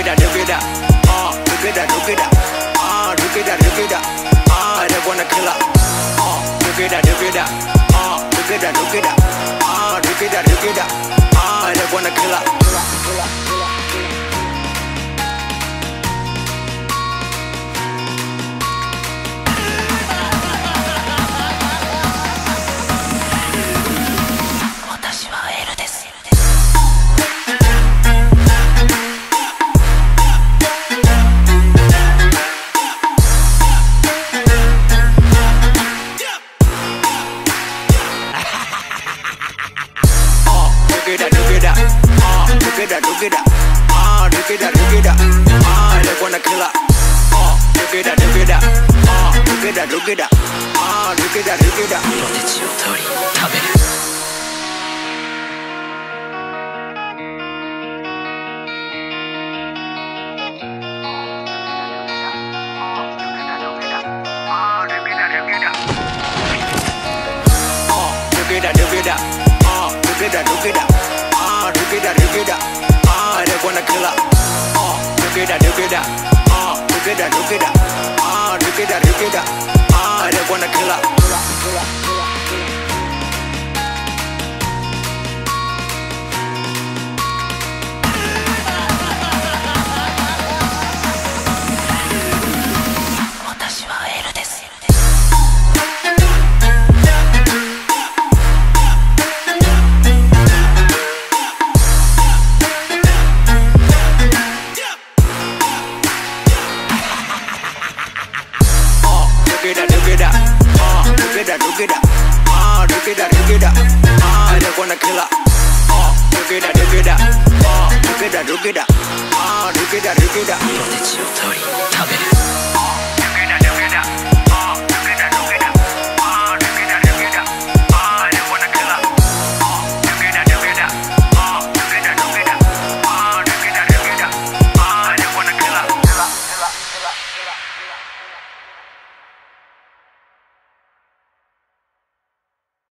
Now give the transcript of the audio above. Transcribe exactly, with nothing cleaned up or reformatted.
da look it up, uh, look it up, look it up, uh, look it up, look it up, uh, I don't wanna kill up, uh, look it up, look it up, uh, look it up, look it up, uh, look it up, look it up, uh, I don't wanna kill up, kill up, kill up, kill up. Look it up, look it up, uh, look it up, look it up, uh, look it up, look it up, uh, they wanna kill up, uh, look it up, look it up, uh, look it up, look it up, uh, look it up, look it up. ポテチを取り食べる。Look it up, look it up, uh, look it up, look it up, uh, look it up, look it up, uh, they wanna kill up, uh, look it up, look it up, uh, look it up, look it up, uh, look it up, look it up, uh, they wanna kill up, kill up, kill up, kill up, kill up. Look it up, look it up, uh, look it up, look it up, uh, look it up, look it up, uh, they wanna kill up, uh, look it up, look it up, uh, look it up, look it up, uh, look it up, look it up. ポテチを取り食べる。